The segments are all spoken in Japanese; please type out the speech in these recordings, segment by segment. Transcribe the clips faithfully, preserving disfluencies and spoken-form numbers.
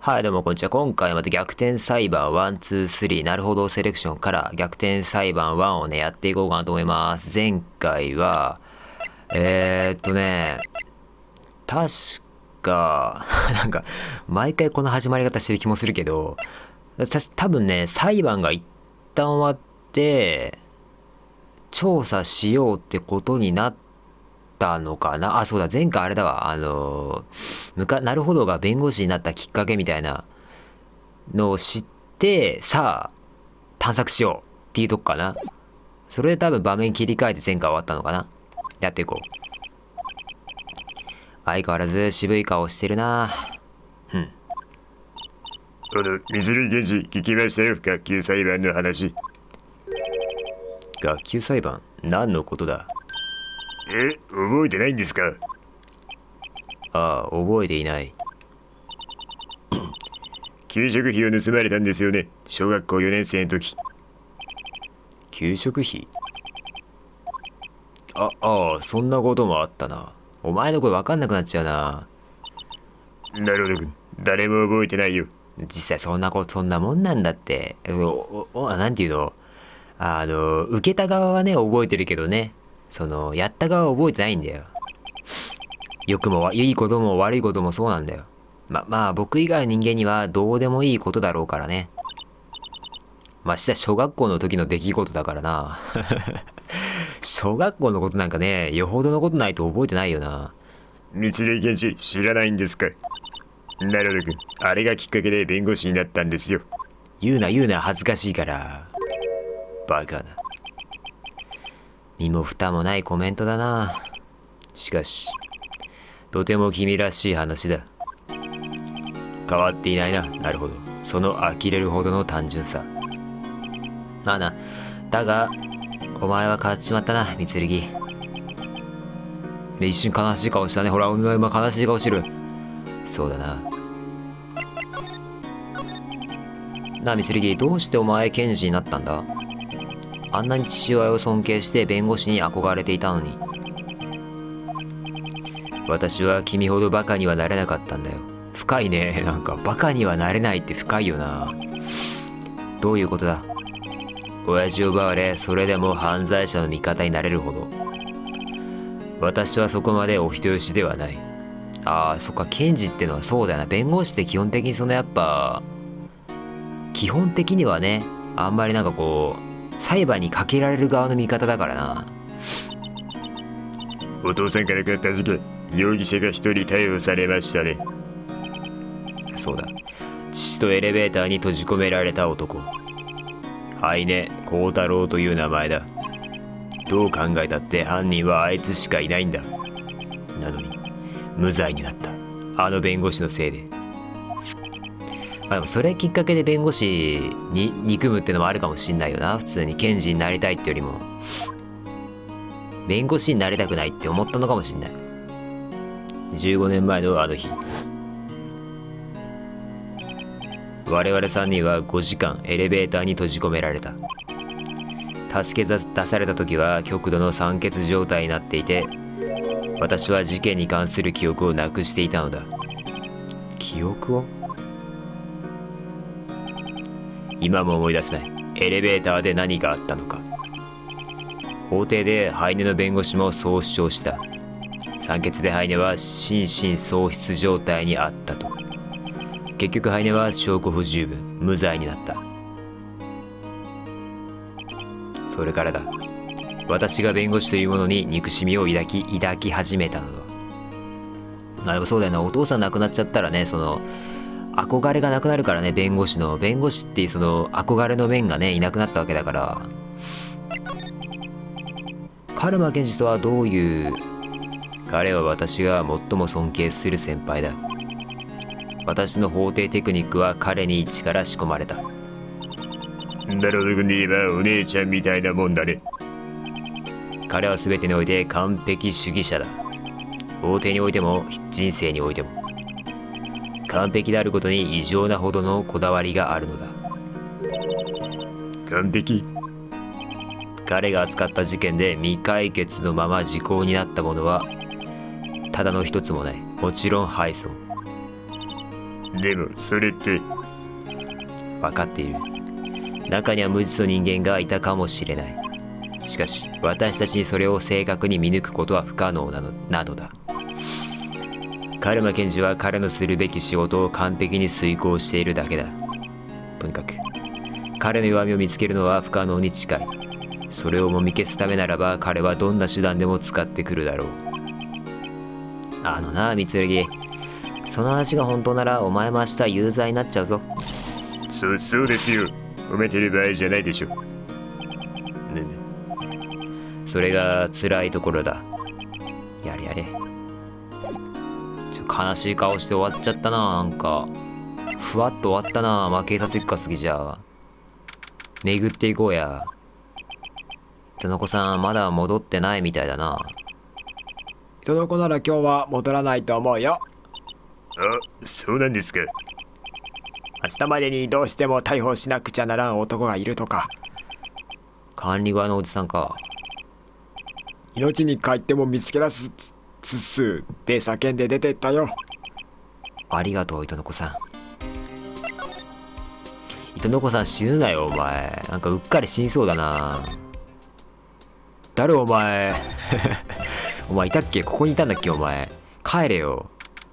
はい、どうもこんにちは。今回また逆転裁判いち、に、さん、なるほどセレクションから逆転裁判いちをね、やっていこうかなと思います。前回は、えーっとね、確か、なんか、毎回この始まり方してる気もするけど、た多分ね、裁判が一旦終わって、調査しようってことになったのかな。あ、そうだ、前回あれだわ。あの、むか、なるほどが弁護士になったきっかけみたいな、のを知って、さあ、探索しようっていうとこかな。それで多分場面切り替えて前回終わったのかな。やっていこう。相変わらず渋い顔してるな。うん。 あの、水類検事、聞きましたよ、学級裁判の話。 学級裁判何のことだ？ え、覚えてないんですか？ ああ、覚えていない。 給食費を盗まれたんですよね、小学校よねん生の時。 給食費？あ、ああ、そんなこともあったな。お前の声わかんなくなっちゃうな。 なるほど、誰も覚えてないよ。 実際そんなこと、そんなもんなんだって。お、お、おなんていうの？あの、受けた側はね、覚えてるけどね。その、やった側は覚えてないんだよ。良くもわいいことも悪いこともそうなんだよ。ま、まあ僕以外の人間にはどうでもいいことだろうからね。ましてや小学校の時の出来事だからな。小学校のことなんかね、よほどのことないと覚えてないよな。 水類検事、知らないんですか？なるほど君、あれがきっかけで弁護士になったんですよ。 言うな言うな恥ずかしいから。バカな。身も蓋もないコメントだな。しかし、とても君らしい話だ。変わっていないな。なるほど。その呆れるほどの単純さ。まあな。だが、お前は変わっちまったな、三剣。で一瞬悲しい顔したね。ほら、お前今悲しい顔してる。そうだな。なあ、三剣、どうしてお前検事になったんだ？あんなに父親を尊敬して弁護士に憧れていたのに。私は君ほどバカにはなれなかったんだよ。深いね。なんか、バカにはなれないって深いよな。どういうことだ？親父を奪われ、それでも犯罪者の味方になれるほど。私はそこまでお人よしではない。ああ、そっか、検事ってのはそうだよな。弁護士って基本的にそのやっぱ、基本的にはね、あんまりなんかこう、裁判にかけられる側の味方だからな。 お父さんからかかった事件、容疑者が一人逮捕されましたね。 そうだ。父とエレベーターに閉じ込められた男。はいね、孝太郎という名前だ。どう考えたって犯人はあいつしかいないんだ。なのに、無罪になった。あの弁護士のせいで。まあでもそれきっかけで弁護士に憎むってのもあるかもしんないよな。普通に検事になりたいってよりも。弁護士になりたくないって思ったのかもしんない。じゅうごねんまえのあの日。我々さんにんはごじかんエレベーターに閉じ込められた。助け出された時は極度の酸欠状態になっていて、私は事件に関する記憶をなくしていたのだ。記憶を？今も思い出せない。エレベーターで何があったのか。法廷でハイネの弁護士もそう主張した。酸欠でハイネは心神喪失状態にあったと。結局ハイネは証拠不十分、無罪になった。それからだ。私が弁護士というものに憎しみを抱き抱き始めたのだ。まあでもそうだよな。お父さん亡くなっちゃったらね、その憧れがなくなるからね。弁護士の弁護士っていうその憧れの面がねいなくなったわけだから。カルマ検事とはどういう？彼は私が最も尊敬する先輩だ。私の法廷テクニックは彼に一から仕込まれた。 なるほど君で言えばお姉ちゃんみたいなもんだね。 彼は全てにおいて完璧主義者だ。法廷においても人生においても。完璧であることに異常なほどのこだわりがあるのだ。 完璧？ 彼が扱った事件で未解決のまま時効になったものはただの一つもない。もちろん敗訴。 でもそれって。 分かっている。中には無実の人間がいたかもしれない。しかし私たちにそれを正確に見抜くことは不可能なのなのだ。カルマ検事は彼のするべき仕事を完璧に遂行しているだけだ。とにかく彼の弱みを見つけるのは不可能に近い。それをもみ消すためならば彼はどんな手段でも使ってくるだろう。あのな、三剣、その話が本当ならお前も明日有罪になっちゃうぞ。 そそうですよ。褒めてる場合じゃないでしょ。 ね、それが辛いところだ。やれやれ。ちょ悲しい顔して終わっちゃったな。なんかふわっと終わったな。まあ警察行くか、次じゃあ巡っていこうや。人の子さんまだ戻ってないみたいだな。 人の子なら今日は戻らないと思うよ。 あ、そうなんですか。 明日までにどうしても逮捕しなくちゃならん男がいるとか。 管理側のおじさんか。 命に帰っても見つけ出すつつって叫んで出てったよ。 ありがとう、糸の子さん。糸の子さん死ぬなよお前。なんかうっかり死にそうだな。誰お前お前いたっけ？ここにいたんだっけお前。帰れよ。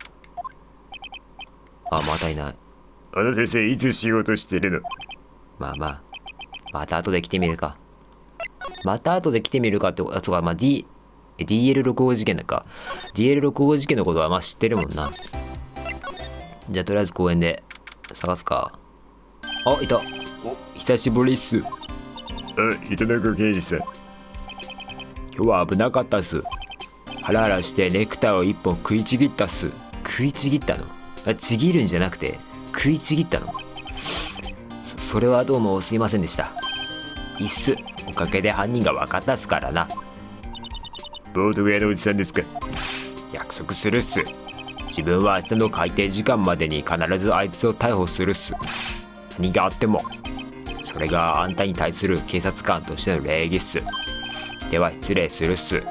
あ、またいない。 あの先生いつ仕事してるの？ まあまあまた後で来てみるか。また後で来てみるかって、あ、そうか、まあ D、ディーエルろくごう 事件だか。ディーエルろくご 事件のことはまあ知ってるもんな。じゃあとりあえず公園で探すか。あ、いた。お、久しぶりっす。 あ、糸の子刑事さん。 今日は危なかったっす。ハラハラしてネクタイを一本食いちぎったっす。 食いちぎったの？あ、ちぎるんじゃなくて食いちぎったの？そ、それはどうもすいませんでした。 いいっす。おかげで犯人が分かったっすからな。 ボート小屋のおじさんですか？ 約束するっす。自分は明日の開廷時間までに必ずあいつを逮捕するっす。何があっても。それがあんたに対する警察官としての礼儀っす。では失礼するっす。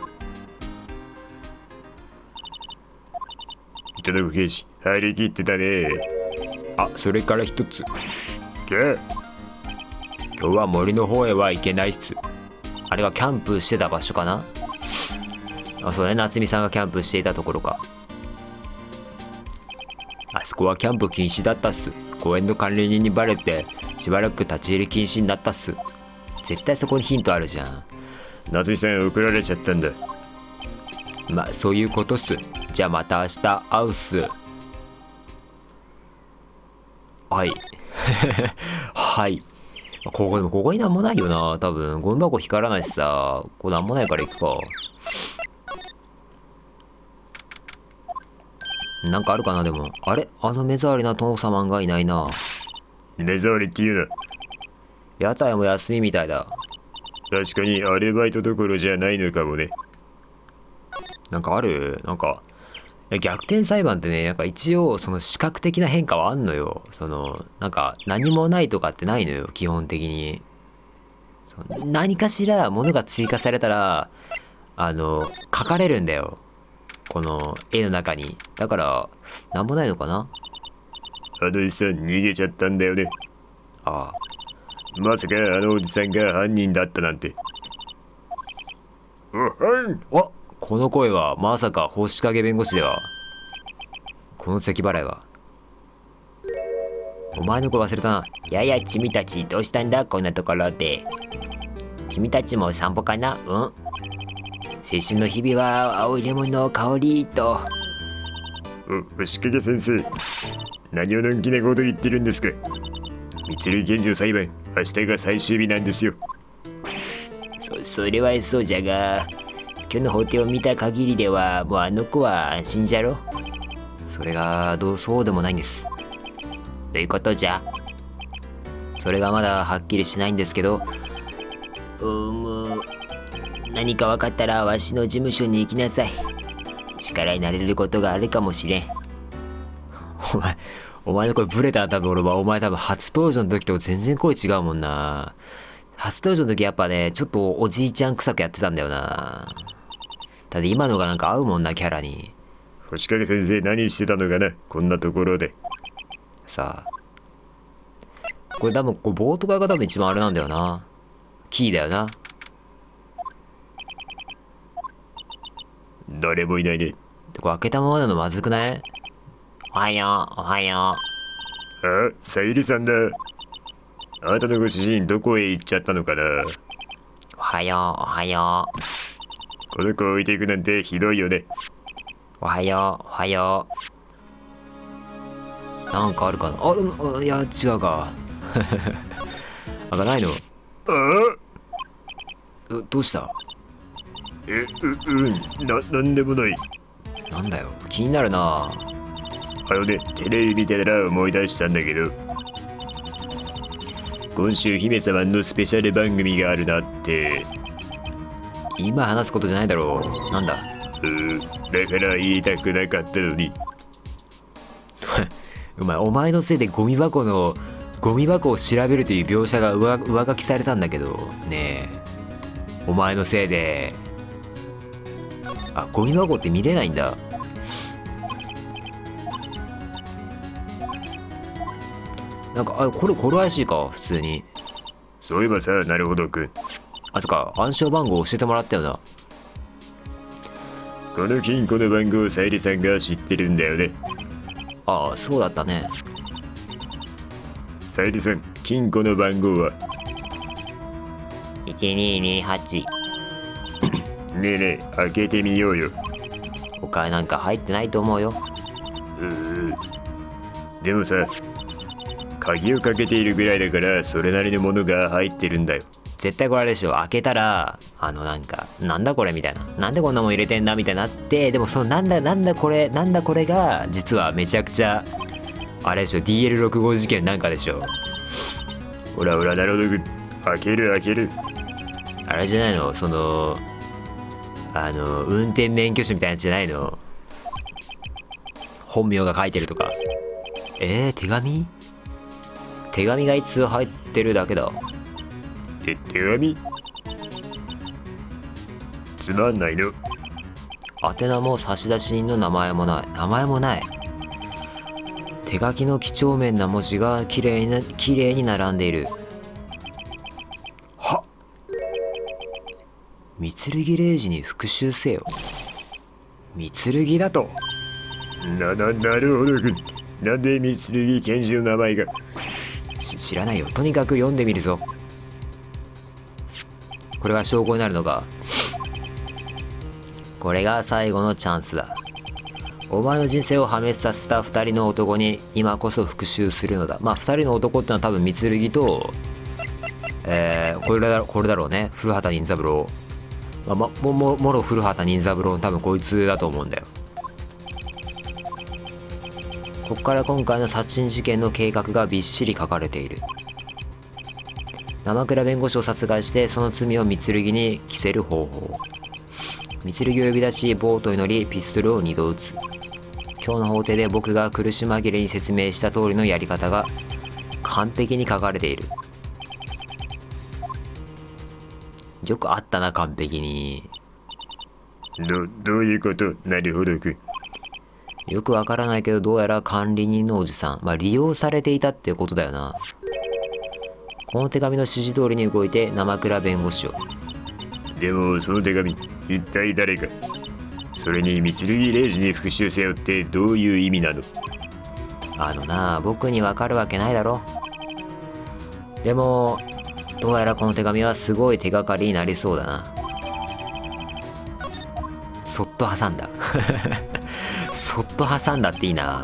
糸の子刑事張り切ってたね。 あ、それから一つ。 キャー。 今日は森の方へは行けないっす。 あれがキャンプしてた場所かな。あ、そうね、夏美さんがキャンプしていたところか。 あそこはキャンプ禁止だったっす。公園の管理人にバレてしばらく立ち入り禁止になったっす。 絶対そこにヒントあるじゃん。 夏美さん怒られちゃったんだ。 まあそういうことっす。じゃあまた明日会うっす。 はいはい。ここでもここになんもないよな。多分ゴミ箱光らないしさ、ここなんもないから行くか。なんかあるかな。でもあれ、あの目障りな殿様がいないな。 目障りっていうな。 屋台も休みみたいだ。 確かにアルバイトどころじゃないのかもね。 なんかある？なんか逆転裁判ってね、やっぱ一応その視覚的な変化はあんのよ。そのなんか何もないとかってないのよ、基本的に。そ何かしらものが追加されたらあの書かれるんだよ、この絵の中に。だからなんもないのかな。 あのおじさん逃げちゃったんだよね。 ああ、 まさかあのおじさんが犯人だったなんて。おはん。 お、この声はまさか星影弁護士では。この咳払いはお前の声忘れたな。 やや君たちどうしたんだこんなところで。君たちも散歩かな。うん。青春の日々は青いレモンの香りと。 お、星影先生、何をのんきなこと言ってるんですか。三鶴検事の裁判、明日が最終日なんですよ。 そそれはそうじゃが、今日の法廷を見た限りではもうあの子は安心じゃろ。 それがどうそうでもないんです。 どういうことじゃ。 それがまだはっきりしないんですけど。 うむ、何か分かったらわしの事務所に行きなさい。力になれることがあるかもしれん。 お前お前の声ブレたな。多分俺はお前多分初登場の時と全然声違うもんな。初登場の時やっぱね、ちょっとおじいちゃん臭くやってたんだよな。ただ今のがなんか合うもんな、キャラに。 星影先生何してたのかな、こんなところで。 さあ。これ多分、これボート側が多分一番あれなんだよな。キーだよな。 誰もいないね。 これ開けたままなのまずくない？ おはよう、おはよあ、さゆりさんだ。あなたのご主人どこへ行っちゃったのかな。 う、おはよう、おはよこの子を置いていくなんてひどいよね。 う、おはよう、おはよう。なんかあるかなあ、でも、あいや、違うか。あ、ないの？ あうどうした？ え、う、うん、な、なんでもない。 なんだよ。気になるな。 あのね、テレビ見てたら思い出したんだけど、今週姫様のスペシャル番組があるなって。 今話すことじゃないだろう。なんだ？ うー、だから言いたくなかったのに。 お前、お前のせいでゴミ箱の、ゴミ箱を調べるという描写が上上書きされたんだけど、ねえ。お前のせいで。あ、ゴミ箱って見れないんだ。なんか、あ、これ、これ怪しいか、普通に。 そういえばさ、なるほどくん。 あ、そっか、暗証番号教えてもらったよな。 この金庫の番号をさゆりさんが知ってるんだよね。 ああ、そうだったね。 さゆりさん、金庫の番号は？ う。いちにーにーはち。 ねえねえ、開けてみようよ。 お金なんか入ってないと思うよ。 うー。でもさ、鍵をかけているぐらいだからそれなりのものが入ってるんだよ。 絶対これあれでしょ。開けたら、あのなんか、なんだこれみたいな。なんでこんなもん入れてんだみたいになって、でもそのなんだなんだこれ、なんだこれが、実はめちゃくちゃ、あれでしょ。ディーエルろくじゅうご 事件なんかでしょ。 ほらほら、なるほど。開ける開ける。 あれじゃないのその、あの、運転免許証みたいなやつじゃないの？本名が書いてるとか。えー、手紙？手紙がいつ入ってるだけだ。 え、手紙？つまんないの。 宛名も差出人の名前もない。名前もない。手書きの几帳面な文字がきれいな、きれいに並んでいる。はっ。三剣礼二に復讐せよ。三剣だと？ な、な、なるほどくん。なんで三剣拳銃の名前が？ し知らないよ。とにかく読んでみるぞ。これが証拠になるのか。これが最後のチャンスだ。お前の人生を破滅させた二人の男に今こそ復讐するのだ。まあ二人の男ってのは多分三剣と、えー、これだこれだろうね。古畑任三郎。まあ、まもももろ古畑任三郎の多分こいつだと思うんだよ。ここから今回の殺人事件の計画がびっしり書かれている。生倉弁護士を殺害してその罪を三剣に着せる方法。三剣を呼び出しボートに乗りピストルをにど撃つ。今日の法廷で僕が苦し紛れに説明した通りのやり方が完璧に書かれている。よくあったな、完璧に。 ど、どういうこと？なるほどくん。 よくわからないけど、どうやら管理人のおじさん。まあ、利用されていたってことだよな。この手紙の指示通りに動いて生倉弁護士を。 でもその手紙、一体誰か？それに三剣礼二に復讐せよってどういう意味なの？ あのな、僕にわかるわけないだろ。でも、どうやらこの手紙はすごい手がかりになりそうだな。そっと挟んだ。そっと挟んだっていいな。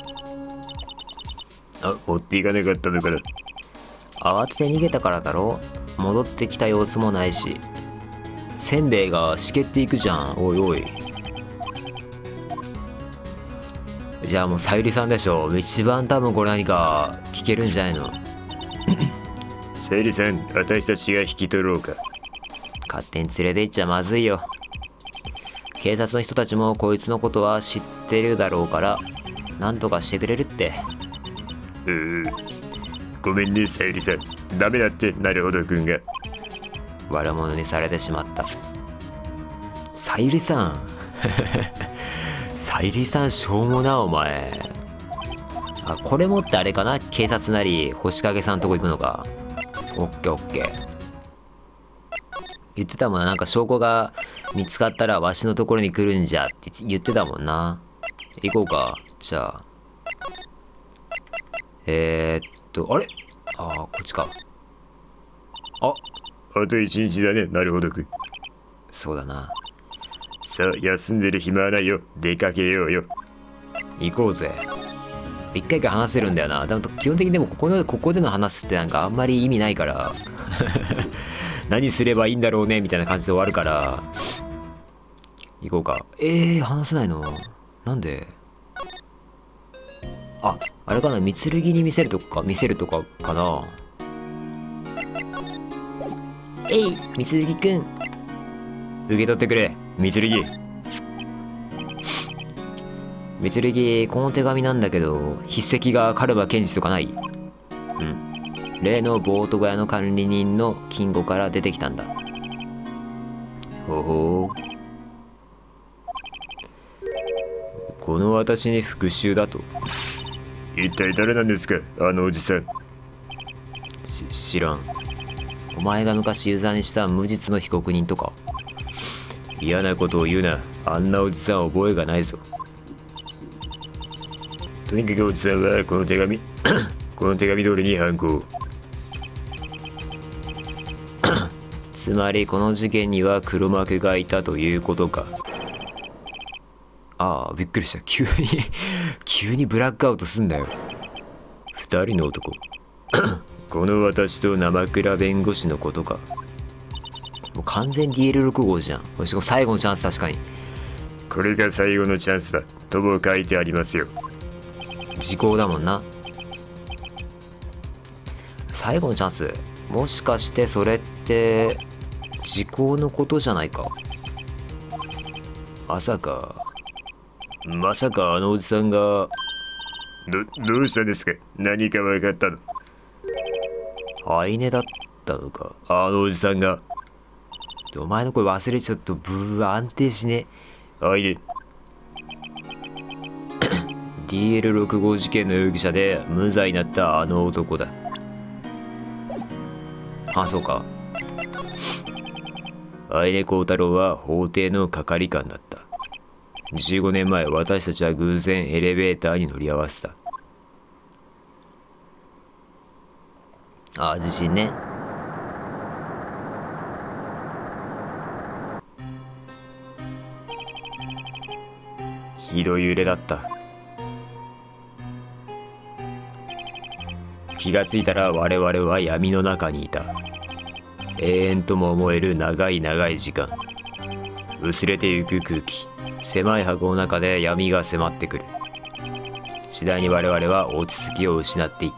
あ、持っていかなかったのかな。 慌てて逃げたからだろ。戻ってきた様子もないし。せんべいがしけっていくじゃん。おいおい。じゃあもうさゆりさんでしょ。一番多分これ何か聞けるんじゃないの。 さゆりさん、私たちが引き取ろうか。 勝手に連れて行っちゃまずいよ。警察の人たちもこいつのことは知ってるだろうからなんとかしてくれるって。 うー、ごめんねさゆりさん、ダメだってなるほどくんが。 悪者にされてしまった。さゆりさんさゆりさんしょうもなお前。 あ、これ持ってあれかな、警察なり星影さんとこ行くのか。オッケーオッケー。言ってたもんな、なんか証拠が見つかったらわしのところに来るんじゃって言ってたもんな。行こうか。じゃあ。えー、っと、あれああ、こっちか。あ、 あと一日だね、なるほどくん。 そうだな。 さあ、休んでる暇はないよ。出かけようよ。 行こうぜ。一回一回話せるんだよな。でも基本的にでもここの、ここでの話すってなんかあんまり意味ないから。何すればいいんだろうねみたいな感じで終わるから。行こうか。えー、話せないのなんで？あ、あれかな、三剣に見せるとか、見せるとかかな。 えい、みつるぎくん。 受け取ってくれ、三剣。 三剣、この手紙なんだけど、筆跡がカルマ検事とかない？うん。例のボート小屋の管理人の金庫から出てきたんだ。 ほほう。この私に復讐だと？ 一体誰なんですか、あのおじさん。 し、知らん。お前が昔ユーザーにした無実の被告人とか？ 嫌なことを言うな。あんなおじさん覚えがないぞ。 とにかくおじさんはこの手紙この手紙通りに犯行。 つまりこの事件には黒幕がいたということか。ああ、びっくりした。急に急にブラックアウトすんだよ。 二人の男。この私と生倉弁護士のことか。 もう完全 ディーエルろく 号じゃん。しかも最後のチャンス、確かに。 これが最後のチャンスだとも書いてありますよ。 時効だもんな。最後のチャンス。もしかしてそれって時効のことじゃないか。 まさかまさかあのおじさんが。 どどうしたんですか、何か分かったの？ アイネだったのか。 あのおじさんが。 お前の声忘れちゃっとブー安定しね。 アイネ。 ディーエルろく 号事件の容疑者で無罪になったあの男だ。あ、そうか。 アイネコウタロウは法廷の係官だった。じゅうごねんまえ、私たちは偶然エレベーターに乗り合わせた。 ああ、地震ね。 ひどい揺れだった。気がついたら我々は闇の中にいた。永遠とも思える長い長い時間。薄れてゆく空気。狭い箱の中で闇が迫ってくる。次第に我々は落ち着きを失っていった。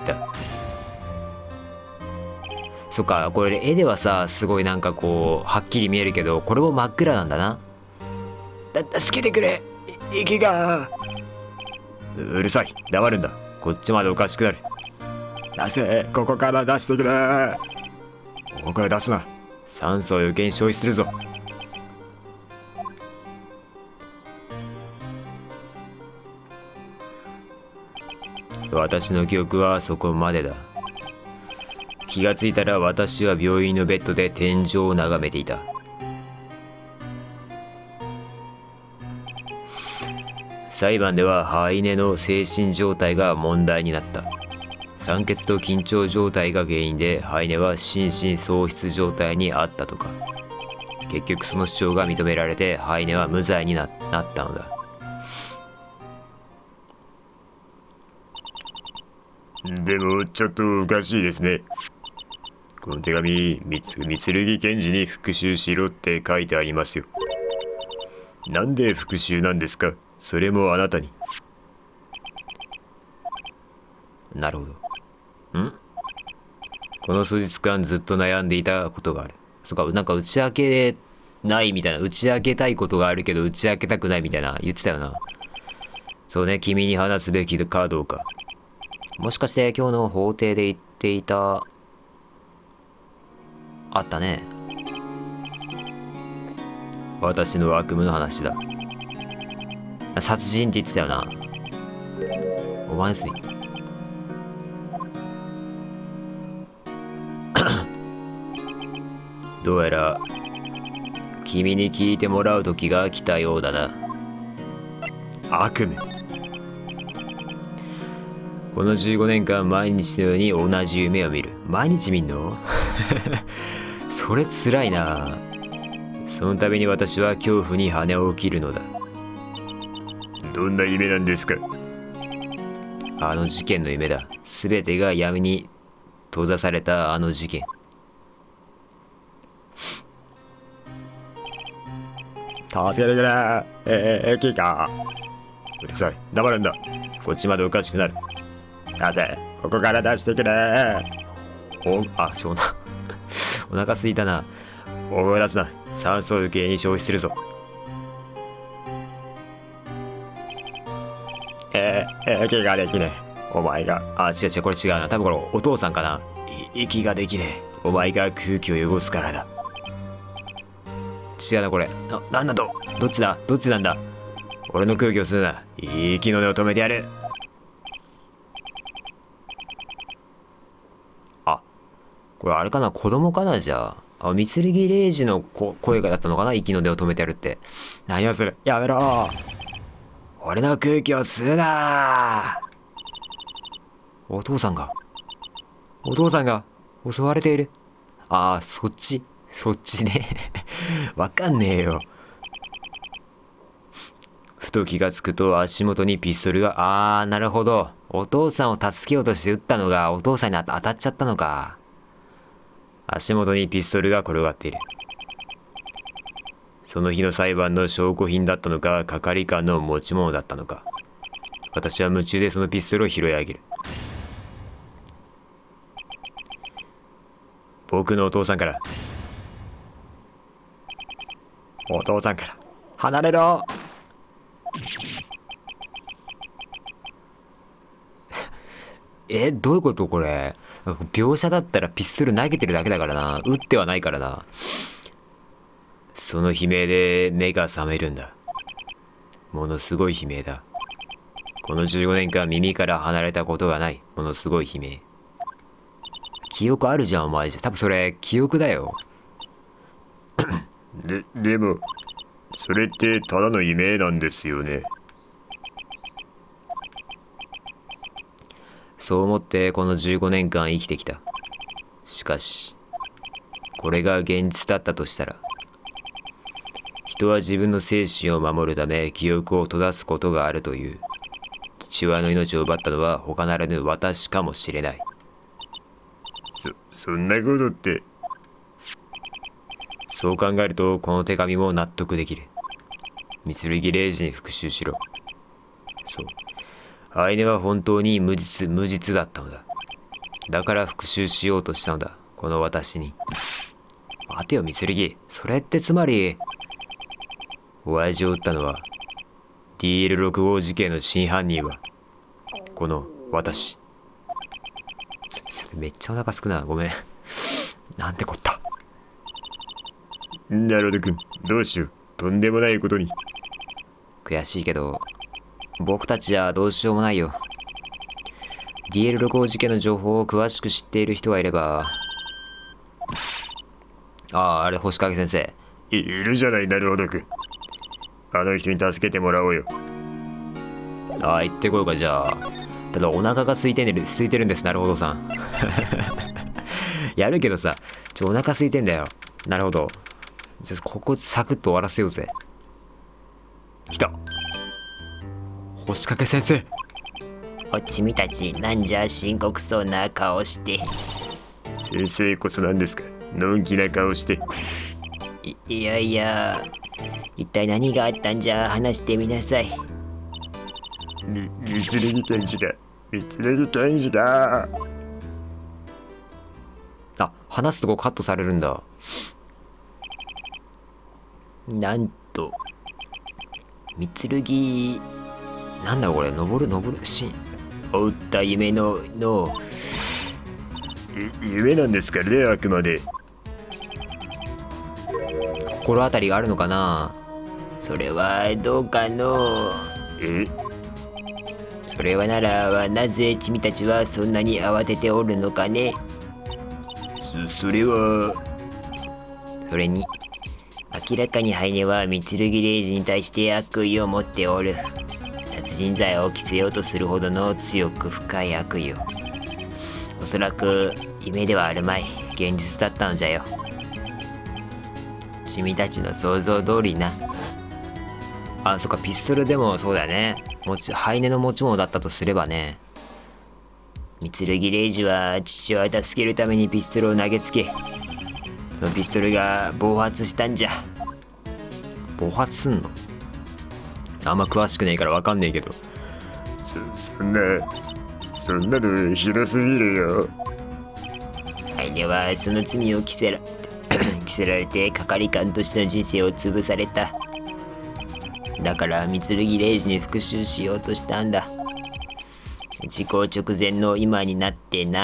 そっか、これ絵ではさ、すごいなんかこうはっきり見えるけど、これも真っ暗なんだな。 だ、助けてくれ、息が。ううるさい、黙るんだ。こっちまでおかしくなる。出せ、ここから出してくれ。大声出すな。酸素を余計に消費するぞ。私の記憶はそこまでだ。気がついたら私は病院のベッドで天井を眺めていた。裁判ではハイネの精神状態が問題になった。酸欠と緊張状態が原因でハイネは心神喪失状態にあったとか。結局その主張が認められてハイネは無罪に な, なったのだ。 でもちょっとおかしいですね。この手紙、三剣検事に復讐しろって書いてありますよ。なんで復讐なんですか、それもあなたに。 なるほど。んこの数日間ずっと悩んでいたことがある。そっか、なんか打ち明けないみたいな、打ち明けたいことがあるけど打ち明けたくないみたいな言ってたよな。そうね、君に話すべきかどうか。もしかして今日の法廷で言っていた、あったね。私の悪夢の話だ。殺人って言ってたよな。お前すみ。 どうやら君に聞いてもらう時が来たようだな。 悪夢。 このじゅうごねんかん毎日のように同じ夢を見る。毎日見んのそれつらいな。その度に私は恐怖に羽を切るのだ。 どんな夢なんですか？ あの事件の夢だ。すべてが闇に閉ざされたあの事件。 助けてくれ。ええ、駅か。うるさい。黙るんだ。こっちまでおかしくなる。なぜここから出してくれ。 お、あ、そうな。お腹すいたな。 大声出すな。酸素を余計に消費するぞ。えー、息ができねえ。お前が。 あ、違う違う、これ違うな。多分これお父さんかな。 い息ができねえ。お前が空気を汚すからだ。 違うな、これ。な、なんだと。どっちだどっちなんだ。 俺の空気を吸うな。息の根を止めてやる。 あ、これあれかな、子供かな、じゃあ。あ、三剣礼二のこ声がだったのかな、息の根を止めてやるって。 何をする。やめろ。俺の空気を吸うな。 お父さんが。お父さんが襲われている。ああ、そっち。そっちね。わかんねえよ。ふと気がつくと足元にピストルが。ああ、なるほど。お父さんを助けようとして撃ったのがお父さんに当たっちゃったのか。足元にピストルが転がっている。その日の裁判の証拠品だったのか、係官の持ち物だったのか。私は夢中でそのピストルを拾い上げる。僕のお父さんから。 お父さんから離れろ。 え、どういうことこれ。描写だったらピストル投げてるだけだからな。撃ってはないからな。その悲鳴で目が覚めるんだ。ものすごい悲鳴だ。このじゅうごねんかん耳から離れたことがない。ものすごい悲鳴。記憶あるじゃん、お前。多分それ、記憶だよ。 で、でも、それってただの夢なんですよね。 そう思ってこのじゅうごねんかん生きてきた。しかし、これが現実だったとしたら、人は自分の精神を守るため記憶を閉ざすことがあるという。父親の命を奪ったのは他ならぬ私かもしれない。 そ、そんなことって。 そう考えるとこの手紙も納得できる。三剣礼二に復讐しろ。そう。アイネは本当に無実無実だったのだ。だから復讐しようとしたのだ。この私に。待てよ三剣。それってつまり、親父を撃ったのは ディーエルろくごう 事件の真犯人はこの私。めっちゃお腹すくな。ごめん。なんてこった。 なるほどくん、どうしよう。とんでもないことに。 悔しいけど僕たちはどうしようもないよ。 ディーエルろくごう 事件の情報を詳しく知っている人がいれば。ああ、あれ星影先生い, いるじゃない。なるほどくん、あの人に助けてもらおうよ。 ああ、行ってこようか。じゃあただお腹が空いてる空いてるんです。なるほどさんやるけどさ、ちょお腹空いてんだよ。なるほど。じゃあここサクッと終わらせようぜ。来た星影先生。 おちみたち、なんじゃ深刻そうな顔して。 先生こそ何ですか。のんきな顔して。 いいやいや、一体何があったんじゃ。話してみなさい。 み三剣検事が三剣検事があ、話すとこカットされるんだ。 なんと三剣、なんだろうこれ。登る登るシーン。 追った夢のの夢なんですからね、あくまで。 心当たりがあるのかな。 それはどうかの。 えそれはならはなぜ君たちはそんなに慌てておるのかね。 そそれはそれに、明らかにハイネは三剣レイジに対して悪意を持っておる。殺人罪を着せようとするほどの強く深い悪意を。おそらく夢ではあるまい、現実だったのじゃよ。君たちの想像通りな。 あ、そっか、ピストルでもそうだよね。持ち、ハイネの持ち物だったとすればね。 三剣レイジは父を助けるためにピストルを投げつけ、そのピストルが暴発したんじゃ。 暴発すんの？あんま詳しくねえからわかんねえけど。 そ、そんな、そんなのひどすぎるよ。 ハイネはその罪を着せら、着せられて係官としての人生を潰された。だから三剣レイジに復讐しようとしたんだ。時効直前の今になってな。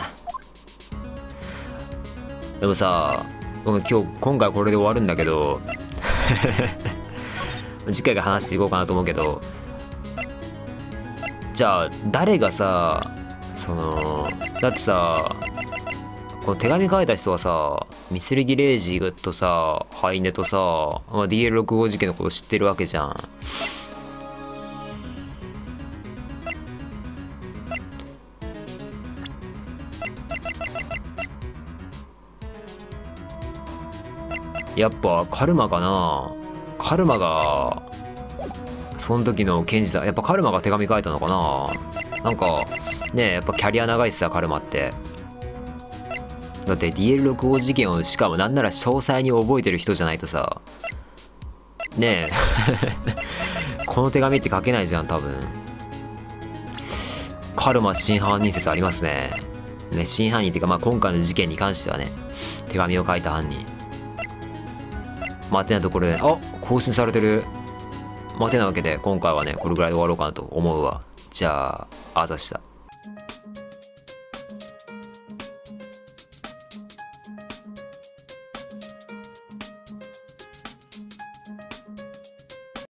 でもさ、ごめん、今日、今回これで終わるんだけど、次回から話していこうかなと思うけど、じゃあ、誰がさ、その、だってさ、この手紙書いた人はさ、三剣レイジとさ、ハイネとさ、まあ、ディーエルろくじゅうご 事件のこと知ってるわけじゃん。やっぱカルマかな。カルマがその時の検事だ。やっぱカルマが手紙書いたのかな。なんかねえ、やっぱキャリア長いっすよカルマって。だって ディーエルろくじゅうご 事件をしかもなんなら詳細に覚えてる人じゃないとさ、ねえこの手紙って書けないじゃん多分。カルマ真犯人説ありますね。ね、真犯人っていうか、まあ今回の事件に関してはね、手紙を書いた犯人。待てなところで、あ、更新されてる。待てなわけで、今回はね、これぐらいで終わろうかなと思うわ。じゃあ、あざした。